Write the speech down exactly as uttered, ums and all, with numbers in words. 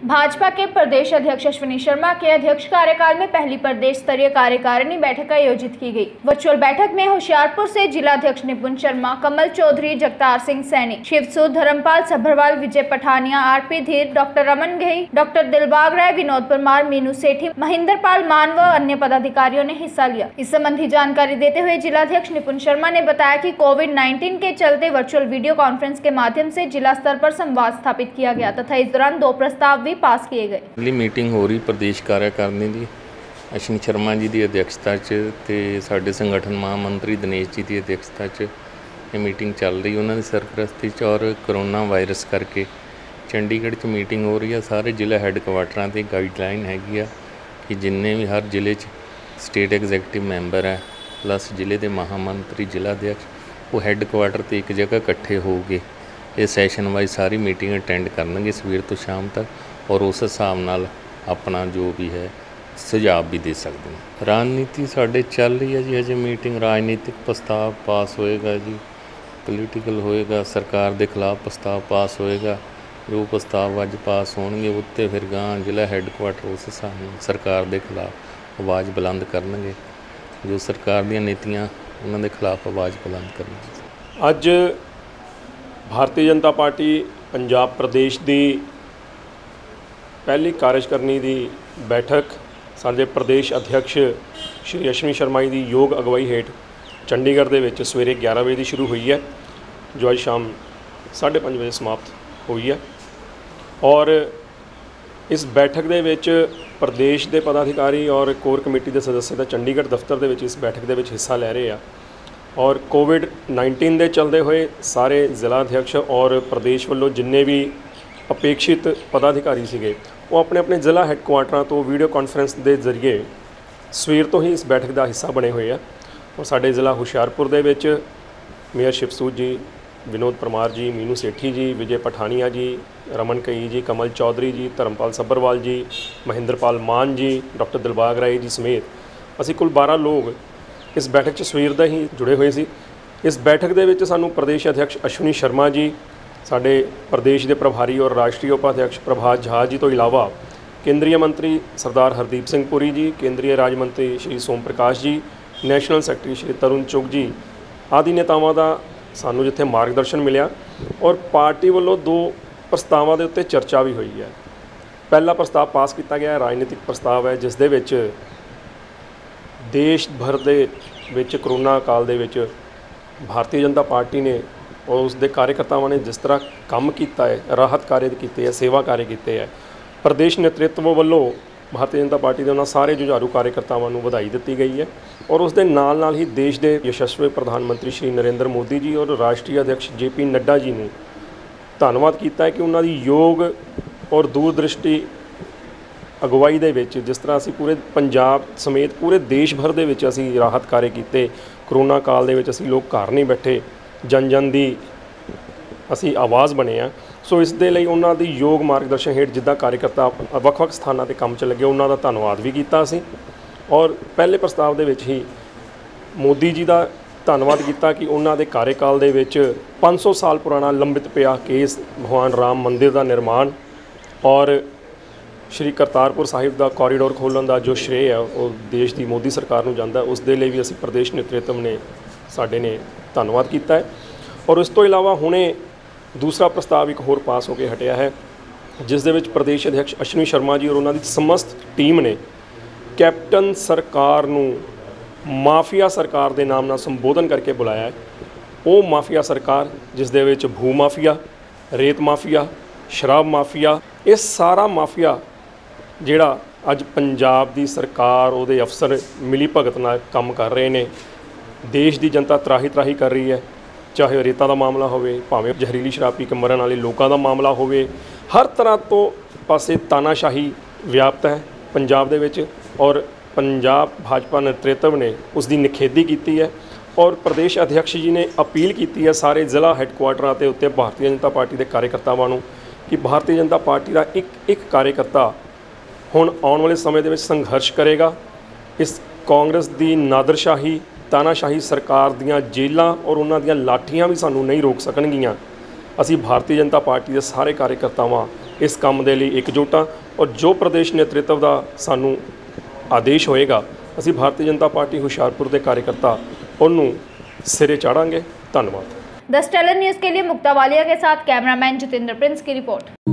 भाजपा के प्रदेश अध्यक्ष अश्विनी शर्मा के अध्यक्ष कार्यकाल में पहली प्रदेश स्तरीय कार्यकारिणी बैठक आयोजित की गई। वर्चुअल बैठक में होशियारपुर से जिला अध्यक्ष Nipun Sharma, Kamal Chaudhary, Jagtar Singh Saini, Shivsood, Dharampal Sabharwal, Vijay Pathania, RP Dhir, doctor Raman Ghai, doctor Dilbag Rai, Vinod Parmar, Meenu Sethi, Mahendra Pal Mann व अन्य पदाधिकारियों ने हिस्सा लिया। इस संबंधी जानकारी देते हुए जिला अध्यक्ष निपुण शर्मा ने बताया कि कोविड नाइन्टीन के चलते वर्चुअल वीडियो कॉन्फ्रेंस के माध्यम से जिला स्तर पर संवाद स्थापित किया गया तथा इस दौरान दो प्रस्ताव भी पास किए गए। अगली मीटिंग हो रही प्रदेश कार्यकारिणी की अश्विनी शर्मा जी की अध्यक्षता च ते साडे संगठन महामंत्री दिनेश जी की अध्यक्षता च ये मीटिंग चल रही उन्होंने सरपरस्ती च और करोना वायरस करके चंडीगढ़ च मीटिंग हो रही है। सारे जिला हैडकुआटरां ते गाइडलाइन हैगी आ कि जिन्ने भी हर जिले च स्टेट एग्जैक्टिव मैंबर है प्लस जिले के महामंत्री जिला अध्यक्ष वो हैडकुआटर ते एक जगह इकट्ठे हो गए ये सैशन वाइज सारी मीटिंग अटेंड करनगे सवेर तो शाम तक और उस हिसाब नाल अपना जो भी है सुझाव भी दे सकते हैं। राजनीति साढ़े चल रही है जी, अजे मीटिंग राजनीतिक प्रस्ताव पास होएगा जी, पोलीटिकल होएगा, सरकार के खिलाफ प्रस्ताव पास होएगा। जो प्रस्ताव अज पास होणगे उत्ते फिर गांह जिला हैडकुआटर उस हिसाब नाल सरकार के खिलाफ आवाज़ बुलंद करनगे। जो सरकार दी नीतियां उन्हां दे खिलाफ आवाज़ बुलंद करनगे। अज भारतीय जनता पार्टी पंजाब प्रदेश की पहली कार्यकारिणी की बैठक साडे प्रदेश अध्यक्ष श्री अश्विनी शर्मा जी की योग अगवाई हेठ चंडीगढ़ के विच सवेरे ग्यारह बजे की शुरू हुई है, जो अज शाम साढ़े पाँच बजे समाप्त हुई है। और इस बैठक के विच प्रदेश के पदाधिकारी और कोर कमेटी के सदस्य तो चंडीगढ़ दफ्तर के विच इस बैठक के विच हिस्सा ले रहे हैं। और कोविड नाइनटीन के चलते हुए सारे जिला अध्यक्ष और प्रदेश वालों जिन्ने भी अपेक्षित पदाधिकारी सीगे वो अपने अपने जिला हैडकुआटरां तो वीडियो कॉन्फ्रेंस के जरिए सवेर तो ही इस बैठक का हिस्सा बने हुए हैं। और साडे जिला होशियारपुर दे विच मेयर शिवसूद जी, विनोद परमार जी, मीनू सेठी जी, विजय पठानिया जी, रमन घई जी, कमल चौधरी जी, धर्मपाल सभरवाल जी, महेंद्र पाल मान जी, डॉक्टर दिलबाग राय जी समेत असी कुल बारह लोग इस बैठक च सवेर दा ही जुड़े हुए सी। इस बैठक दे विच सानू प्रदेश अध्यक्ष अश्विनी शर्मा जी, साडे प्रदेश के प्रभारी और राष्ट्रीय उपाध्यक्ष प्रभात झा जी तो इलावा केंद्रीय मंत्री सरदार हरदीप सिंह पुरी जी, केंद्रीय राज्य मंत्री श्री सोम प्रकाश जी, नैशनल सैकटरी श्री तरुण चुग जी आदि नेतावां दा सानू जिथे मार्गदर्शन मिलिया। और पार्टी वालों दो प्रस्तावां दे उत्ते चर्चा भी हुई है। पहला प्रस्ताव पास किया गया राजनीतिक प्रस्ताव है जिस दे विच देश भर दे विच करोना काल दे विच भारतीय जनता पार्टी ने और उसके कार्यकर्तावां ने जिस तरह काम किया है, राहत कार्य किए है, सेवा कार्य किए है, प्रदेश नेतृत्व वालों भारतीय जनता पार्टी के उन्होंने सारे जुझारू कार्यकर्तावां नूं वधाई दी गई है। और उस दे नाल नाल ही देश के यशस्वी प्रधानमंत्री श्री नरेंद्र मोदी जी और राष्ट्रीय अध्यक्ष जे पी नड्डा जी ने धन्यवाद किया है कि उन्होंने योग और दूरदृष्टि अगवाई दे विच जिस तरह असी पूरे पंजाब समेत पूरे देश भर दे विच असी राहत कार्य किए, करोना काल दे विच असी लोग घर नहीं बैठे, जन जन की असी आवाज़ बने हैं। सो इस दे लई उन्हां दी योग मार्गदर्शन हेठ जिद्दां कार्यकर्ता वख-वख स्थानां ते काम च लगे उन्हां दा धन्नवाद भी कीता असी। और पहले प्रस्ताव दे विच ही मोदी जी का धन्नवाद किया कि उन्हां दे कार्यकाल दे विच पाँच सौ साल पुराना लंबित पिया केस भगवान राम मंदिर का निर्माण और श्री करतारपुर साहिब का कॉरीडोर खोलण का जो श्रेय है वो देश की मोदी सरकार नूं जांदा, उस दे लई भी असी प्रदेश नेतृत्व ने साडे ने धन्नवाद किया है। और इस तो इलावा हुणे दूसरा प्रस्ताव एक होर पास होकर हटिया है जिस दे विच प्रदेश अध्यक्ष अश्विनी शर्मा जी और उन्होंने समस्त टीम ने कैप्टन सरकार नूं माफिया सरकार के नाम नाल संबोधन करके बुलाया है। वो माफिया सरकार जिस दे विच भू माफिया, रेत माफिया, शराब माफिया, ये सारा माफिया जिहड़ा अज पंजाब की सरकार उहदे अफसर मिली भगत नाल काम कर रहे हैं। देश की जनता त्राही त्राही कर रही है, चाहे रेता का मामला होवे, भावें जहरीली शराब पी के मरण वाले लोगों का मामला होवे, हर तरह तो पासे तानाशाही व्याप्त है पंजाब दे विच। और पंजाब भाजपा नेतृत्व ने उसकी निखेधी की है। और प्रदेश अध्यक्ष जी ने अपील की है सारे जिला हैडकुआटरां ते उत्ते भारतीय जनता पार्टी के कार्यकर्तावां नूं कि भारतीय जनता पार्टी का एक एक कार्यकर्ता हुण आउण वाले समय दे विच संघर्ष करेगा। इस कांग्रेस की नादरशाही तानाशाही सरकार दीआं जेलां और उन्हां दीआं लाठियां भी सानूं नहीं रोक सकणगीਆਂ। असी भारतीय जनता पार्टी के सारे कार्यकर्तावां ਇਸ ਕੰਮ ਦੇ ਲਈ ਇਕਜੁੱਟ ਹਾਂ ਔਰ ਜੋ ਪ੍ਰਦੇਸ਼ ਨੇਤ੍ਰਿਤਵ ਦਾ ਸਾਨੂੰ ਆਦੇਸ਼ ਹੋਏਗਾ ਅਸੀਂ ਭਾਰਤੀ ਜਨਤਾ ਪਾਰਟੀ ਹੁਸ਼ਿਆਰपुर ਦੇ कार्यकर्ता ਉਹਨੂੰ सिरे चाढ़ांगे। धन्यवाद। द स्टेलर न्यूज़ के लिए मुक्ता वालिया के साथ कैमरामैन जितेंद्र प्रिंस की रिपोर्ट।